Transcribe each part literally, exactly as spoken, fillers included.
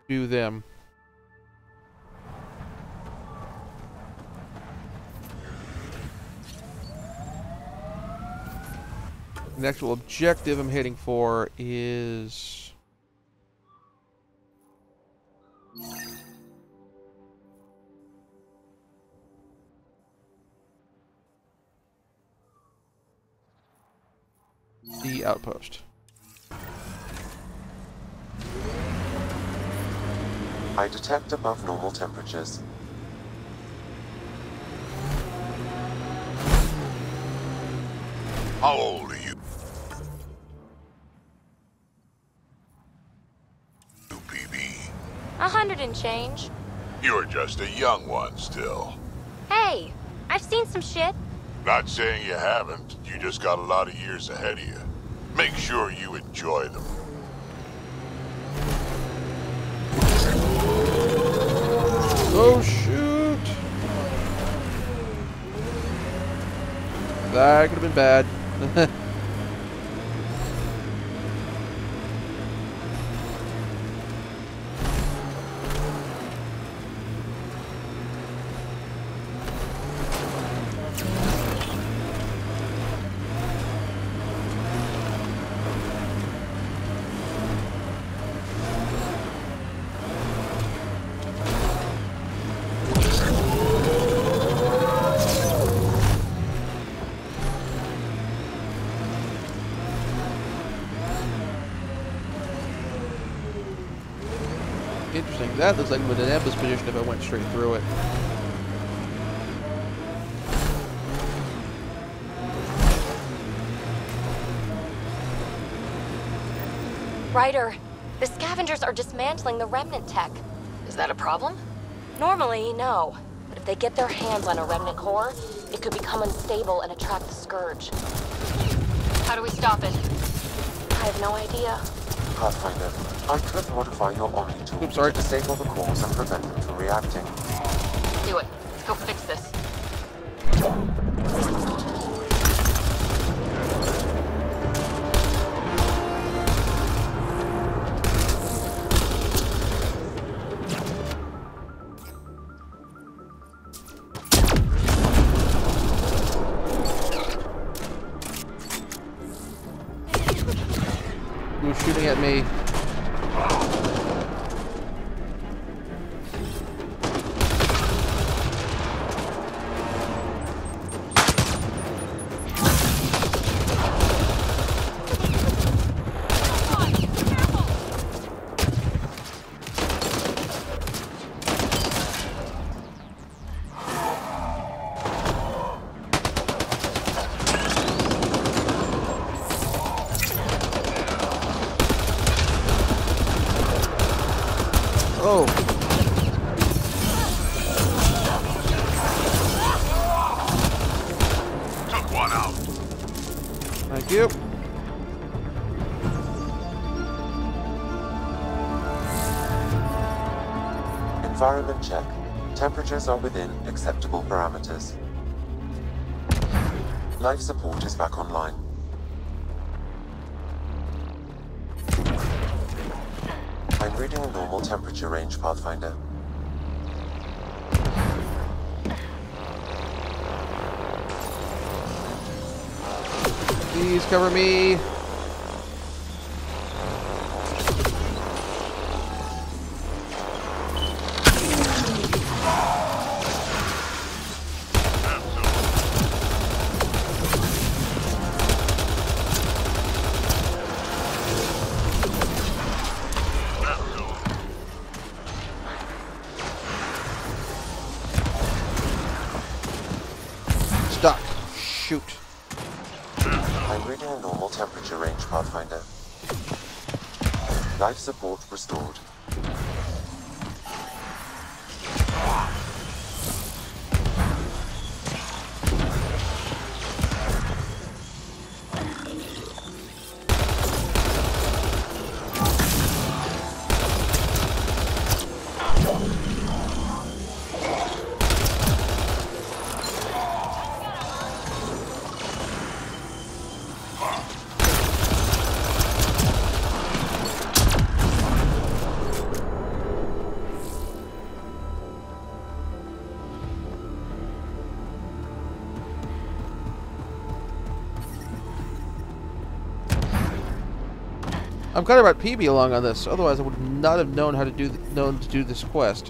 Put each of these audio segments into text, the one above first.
do them. The actual objective I'm heading for is the outpost. I detect above normal temperatures. How old are you? U P B. A hundred and change. You're just a young one still. Hey, I've seen some shit. Not saying you haven't, you just got a lot of years ahead of you. Make sure you enjoy them. Oh shoot! That could have been bad. Interesting. That looks like I'm in an ambush position if I went straight through it. Ryder, the scavengers are dismantling the remnant tech. Is that a problem? Normally, no. But if they get their hands on a remnant core, it could become unstable and attract the scourge. How do we stop it? I have no idea. Pathfinder, I could modify your Omni tool Oops, sorry. to disable the cores and prevent them from reacting. Do it. Let's go fix this. Who's shooting at me? Oh. Took one out. Thank you. Environment check. Temperatures are within acceptable parameters. Life support is back online. I'm reading a normal temperature range, Pathfinder. Please cover me. Stuck. Shoot. I'm reading a normal temperature range, Pathfinder. Life support restored. I'm glad I brought P B along on this. Otherwise, I would not have known how to do th known to do this quest.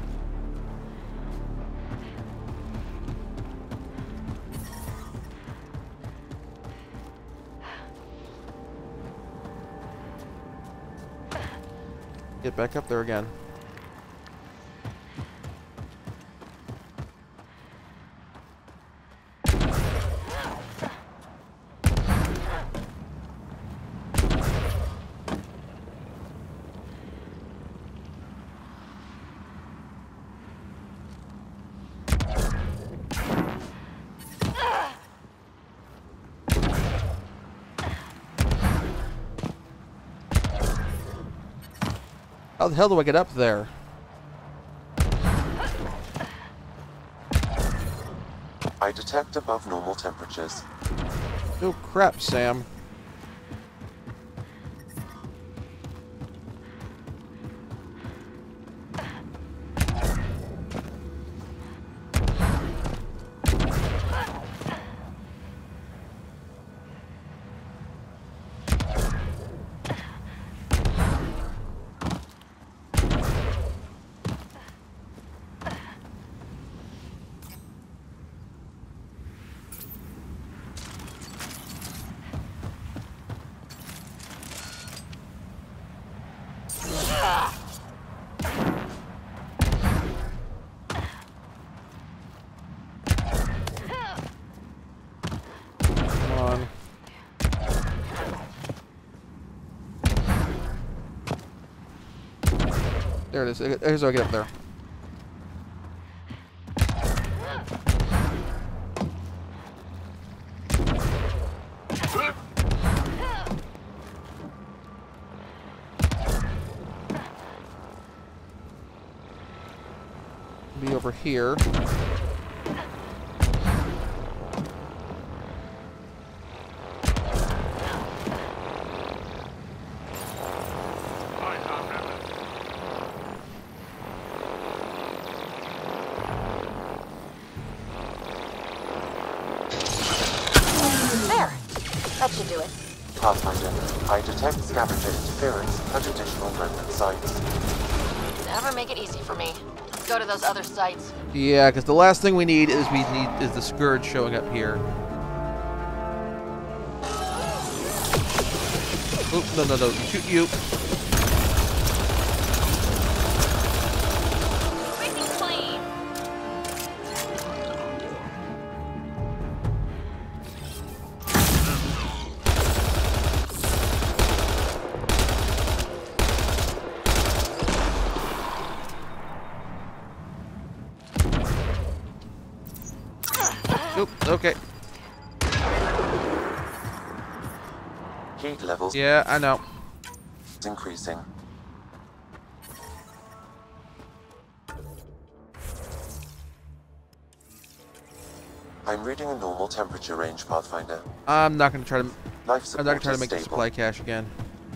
Get back up there again. How the hell do I get up there? I detect above normal temperatures. Oh crap, Sam. There it is. Here's how I get up there. Be over here. That should do it. Pathfinder, I detect scavenger interference at additional remnant sites. Never make it easy for me. Let's go to those other sites. Yeah, because the last thing we need is we need is the scourge showing up here. Oop, no, no, no, shoot you. Squeaking clean. Oop, okay. Heat levels Yeah, I know. increasing. I'm reading a normal temperature range, Pathfinder. I'm not gonna try to. Life I'm support not gonna try to is make the stable. supply cache again.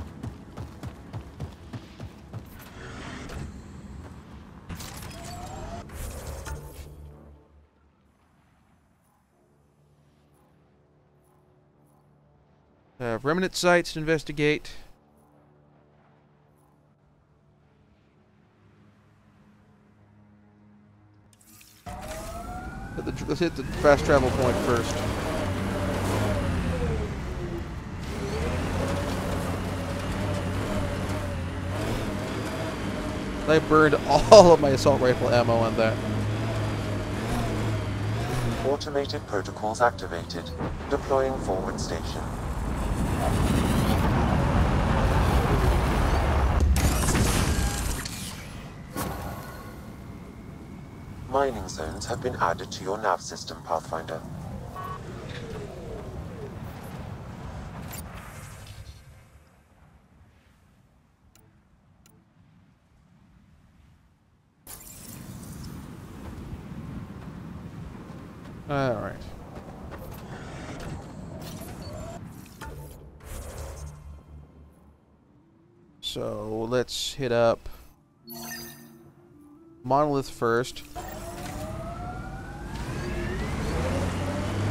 Uh, remnant sites to investigate. Hit the, let's hit the fast travel point first. I burned all of my assault rifle ammo on that. Automated protocols activated. Deploying forward station. Mining zones have been added to your nav system, Pathfinder. All right. So let's hit up Monolith first.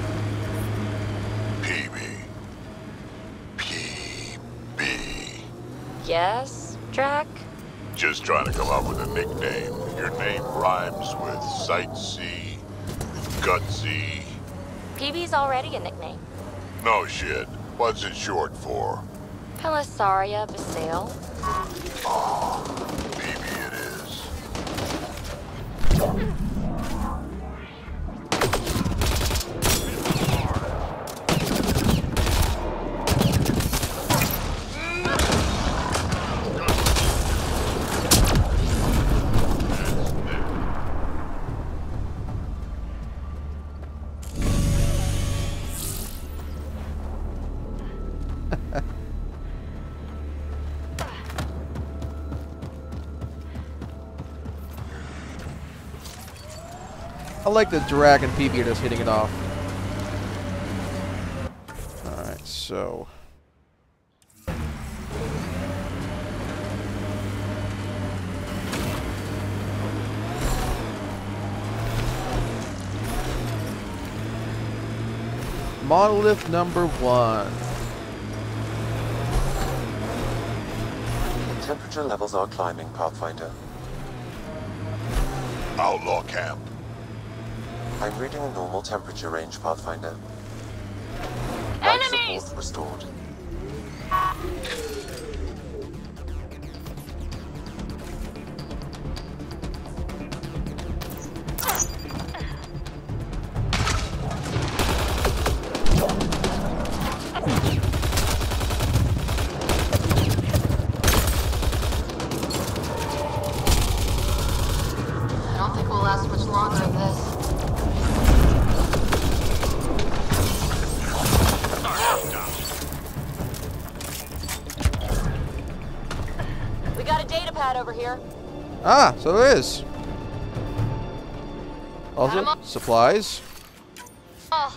P B. P B. guess, Drac? Just trying to come up with a nickname. Your name rhymes with sightsee, gutsy. P B's already a nickname. No shit. What's it short for? Pelisaria Vasile. Oh, maybe it is. I like the Drac and P B are just hitting it off. Alright, so... Monolith number one. Temperature levels are climbing, Pathfinder. Outlaw camp. I'm reading a normal temperature range, Pathfinder. Enemies! Life support restored. I don't think we'll last much longer in this. We got a data pad over here. Ah, so there is. Got 'em Also, up. supplies. Oh,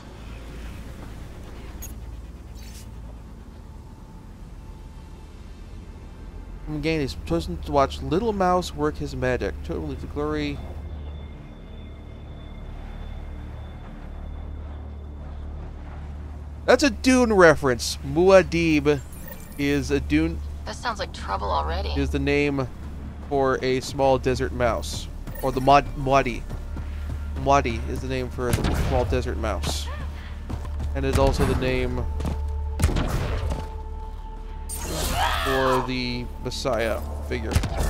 Again, he's chosen to watch Little Mouse work his magic. Totally the glory. That's a Dune reference. Muad'Dib is a Dune that sounds like trouble already. is the name for a small desert mouse, or the Mod Muadi. Muadi is the name for a small desert mouse, and is also the name for the Messiah figure.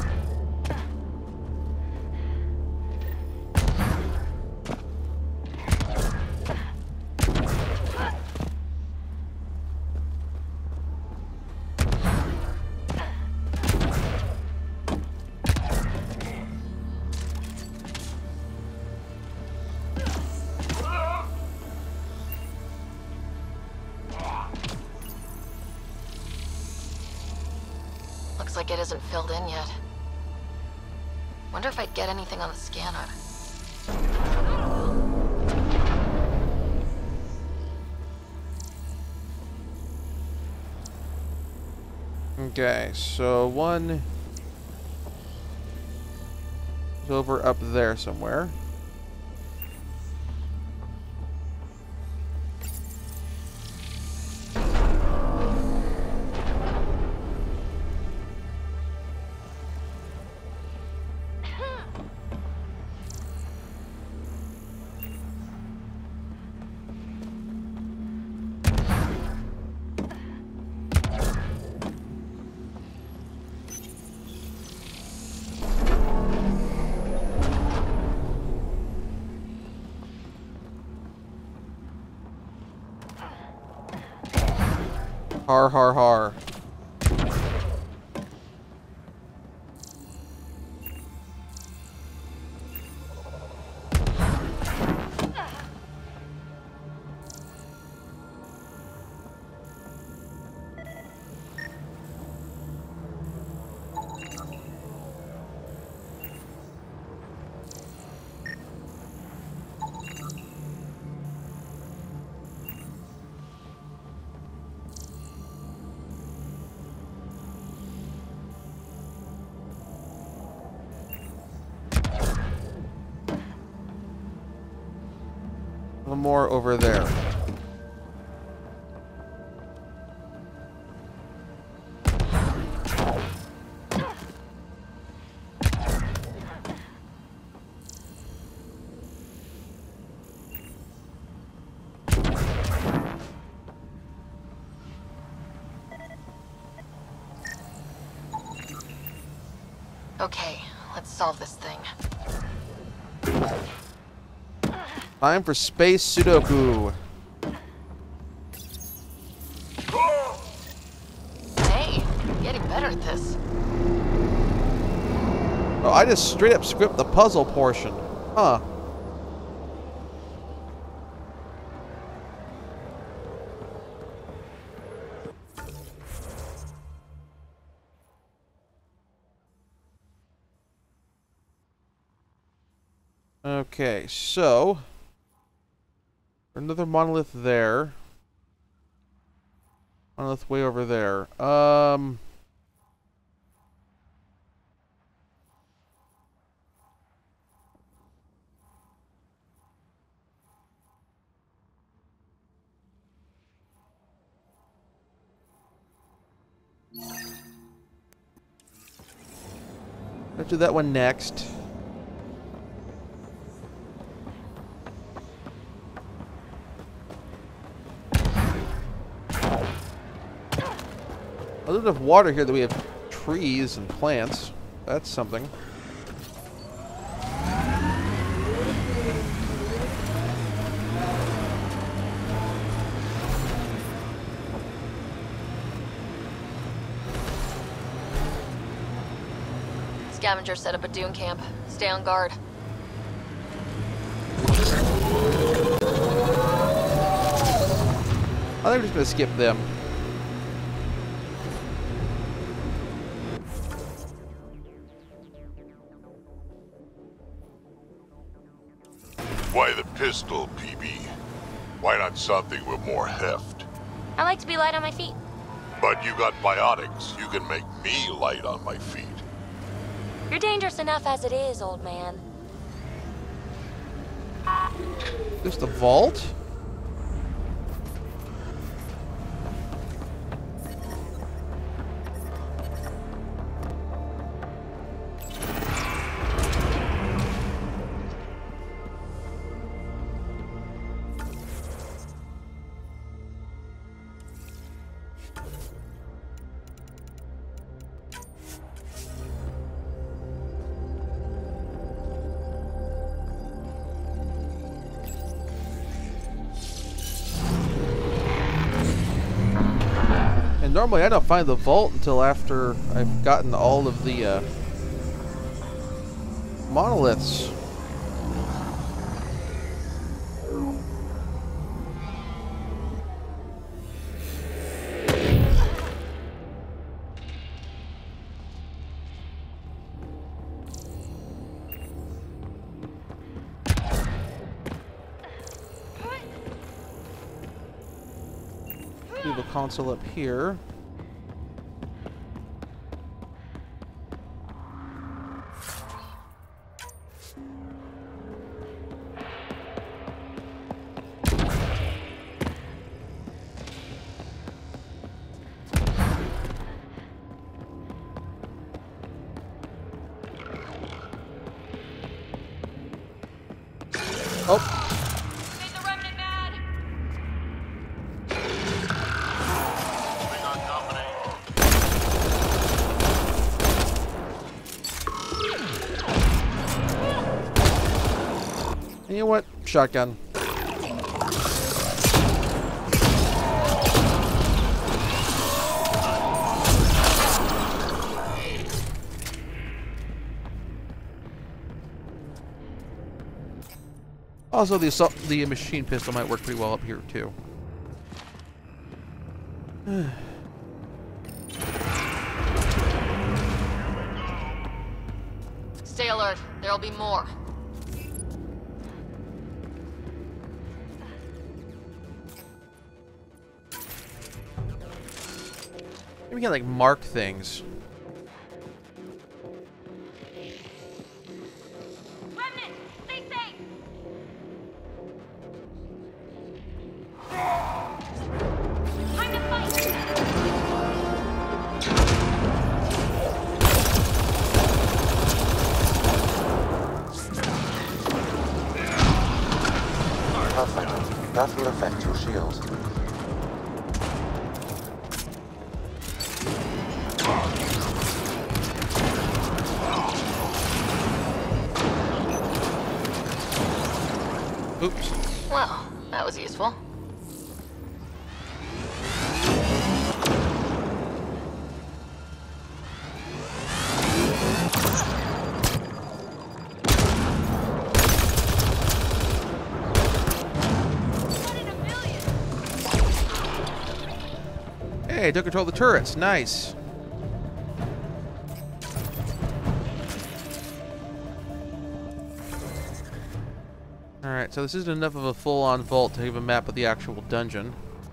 Looks like it isn't filled in yet. Wonder if I'd get anything on the scanner. Okay, so one is over up there somewhere. Har har har. One more over there. Okay, let's solve this thing. Time for space Sudoku. Hey, you're getting better at this. Oh, I just straight up skipped the puzzle portion. Huh. Okay, so another monolith there. Monolith way over there. Um Let's do that one next. A little bit of water here that we have trees and plants. That's something. Scavenger set up a dune camp. Stay on guard. I think we're just gonna skip them. Why the pistol, P B? Why not something with more heft? I like to be light on my feet. But you got biotics. You can make me light on my feet. You're dangerous enough as it is, old man. Just a vault? Normally I don't find the vault until after I've gotten all of the uh, monoliths. We have a console up here. Oh. You know what? Shotgun. Also, the assault, the machine pistol might work pretty well up here too. Stay alert. There'll be more. Maybe we can like mark things. Remnant, stay safe. Time to fight. Perfect. That will affect your shield. Oops. Well, that was useful. Hey, I took control of the turrets. Nice. Alright, so this isn't enough of a full-on vault to give a map of the actual dungeon.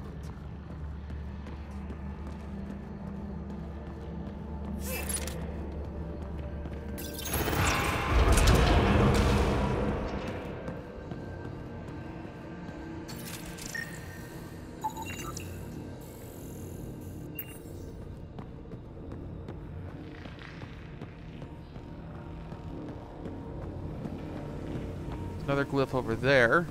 Another glyph over there.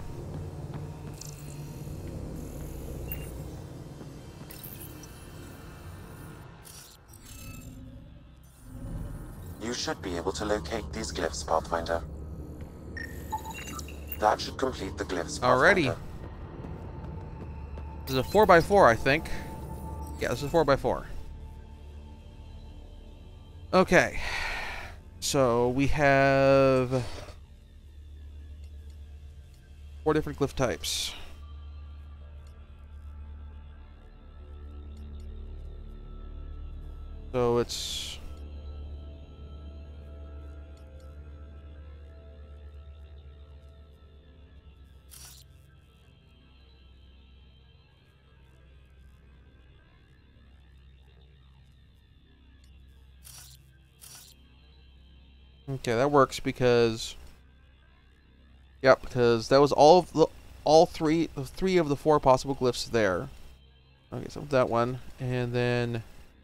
You should be able to locate these glyphs, Pathfinder. That should complete the glyphs, Pathfinder. Alrighty. This is a four by four, I think. Yeah, this is a four by four. Okay. So we have four different glyph types. So it's okay, that works because yep, because that was all of the all three three of the four possible glyphs there. Okay, so that one, and then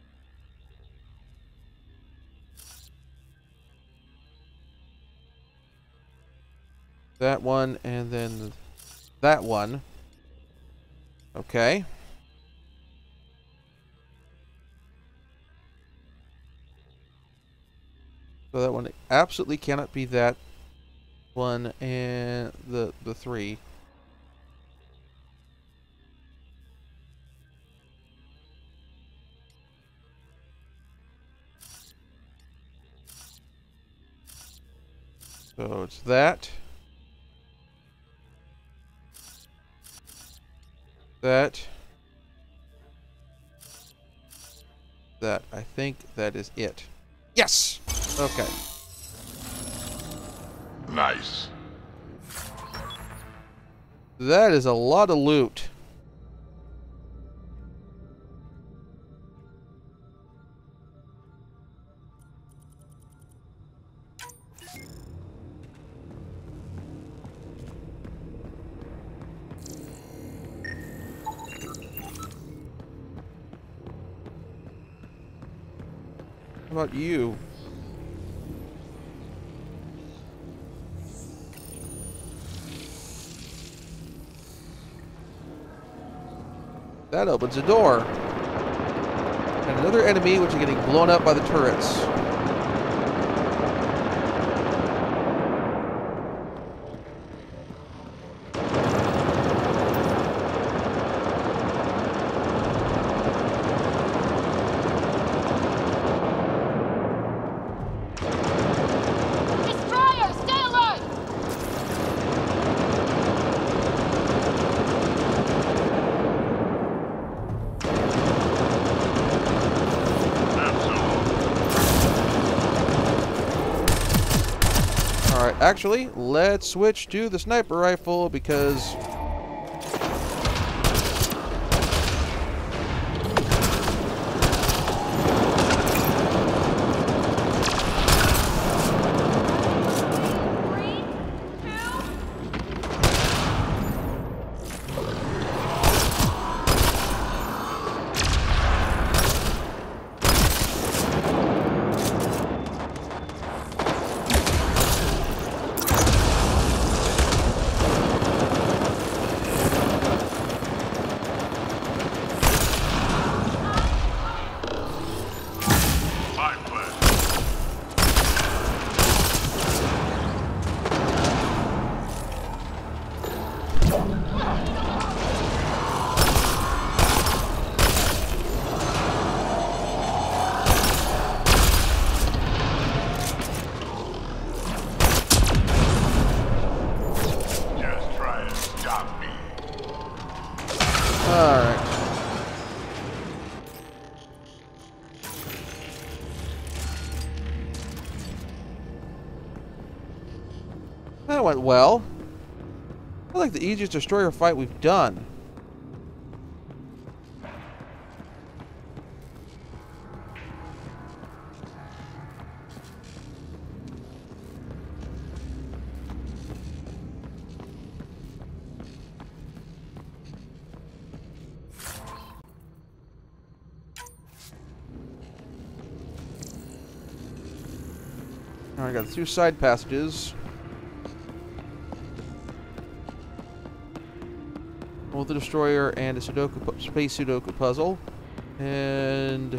that one, and then that one. Okay. So that one absolutely cannot be that one and the the three. So it's that. That. That. I think that is it. Yes! Okay. Nice. That is a lot of loot. How about you? That opens a door. And another enemy which is getting blown up by the turrets. Destroyer, stay alert! Alright, actually, let's switch to the sniper rifle because That went well. I like the easiest destroyer fight we've done. Alright, got two side passages. Both the destroyer and a Sudoku pu- space Sudoku puzzle. And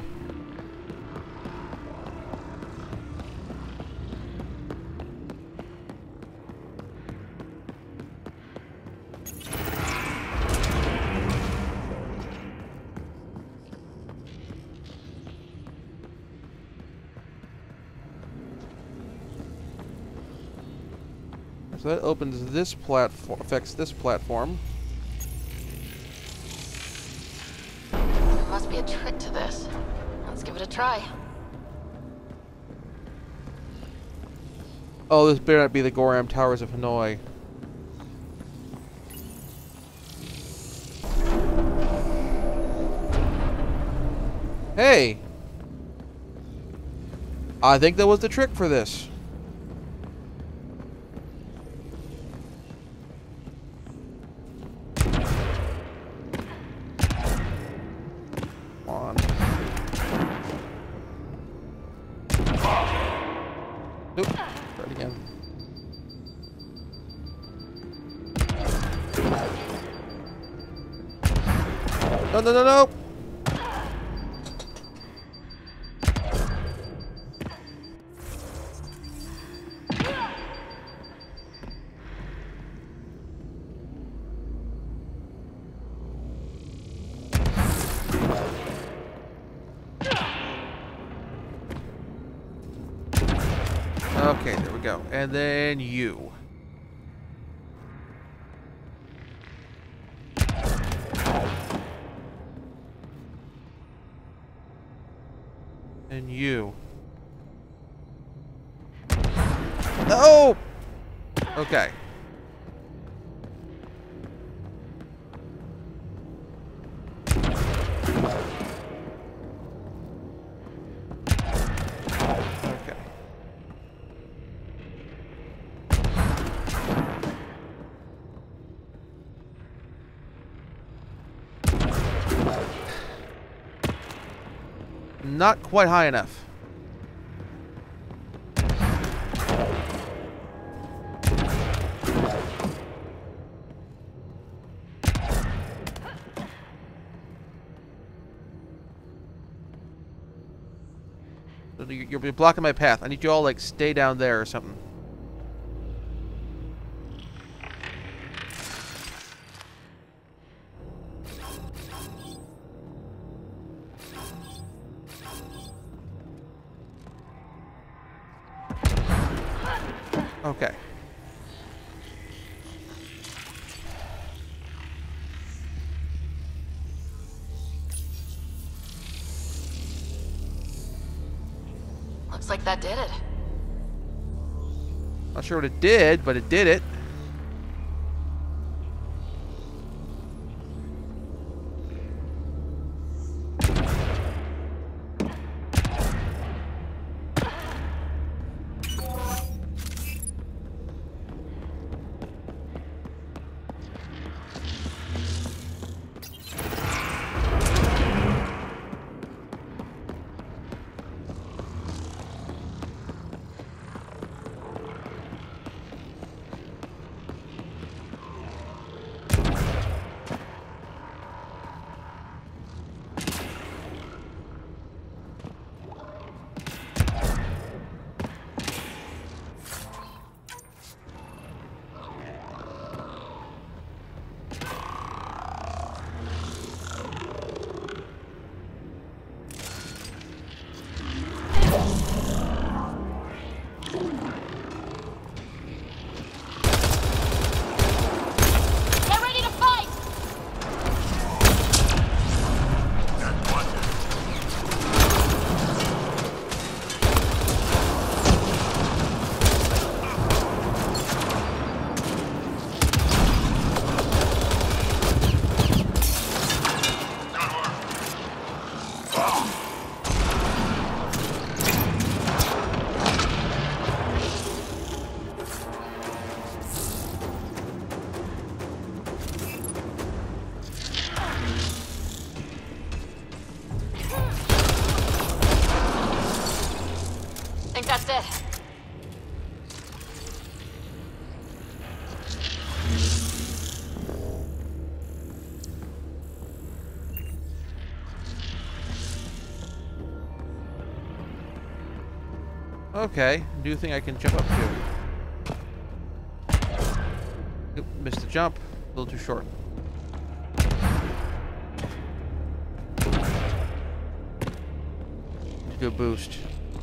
so that opens this platform, affects this platform. There must be a trick to this. Let's give it a try. Oh, this better not be the Goram Towers of Hanoi. Hey! I think that was the trick for this. Come on. Nope. Try it again. No, no, no, no! Okay, there we go. And then you. And you. No! Okay. Okay. Not quite high enough. You're blocking my path. I need you all, like, stay down there or something. Okay. Looks like that did it. Not sure what it did, but it did it. Okay, new thing I can jump up to. Oop, missed the jump. A little too short. Do a boost.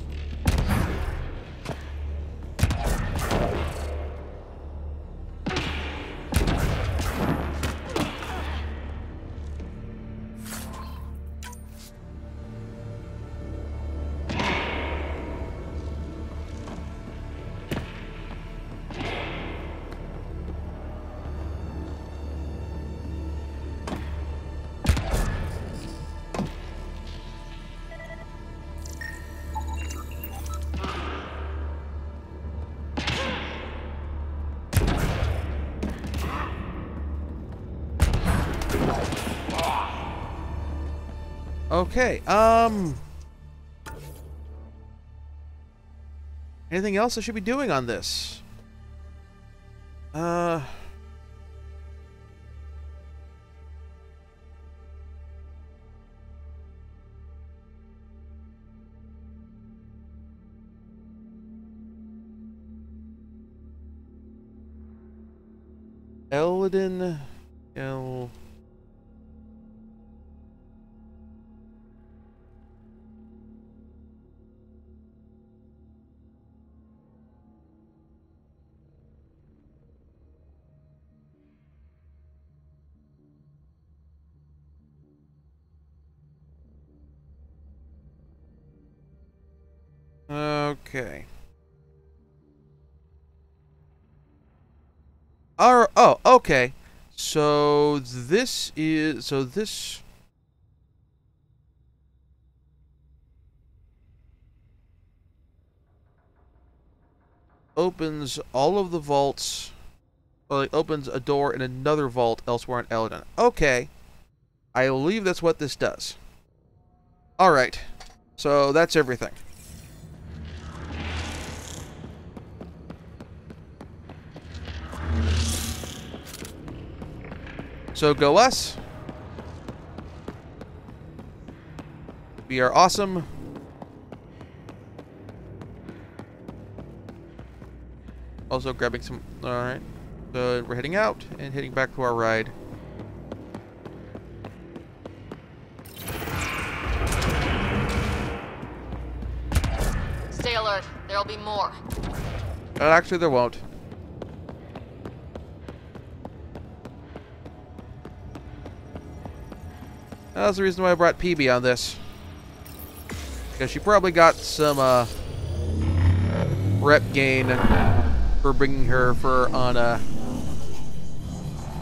Okay, um... anything else I should be doing on this? Uh... Elaadin... El... Okay. Alright, oh, okay. So this is, so this... opens all of the vaults, well, it opens a door in another vault elsewhere in Elaadin. Okay. I believe that's what this does. Alright. So that's everything. So go us. We are awesome. Also grabbing some... Alright. So we're heading out and heading back to our ride. Stay alert. There'll be more. Uh, actually, there won't. That's the reason why I brought P B on this. Because she probably got some uh, rep gain for bringing her for on uh,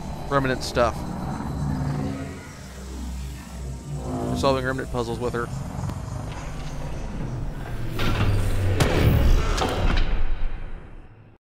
remnant stuff. For solving remnant puzzles with her.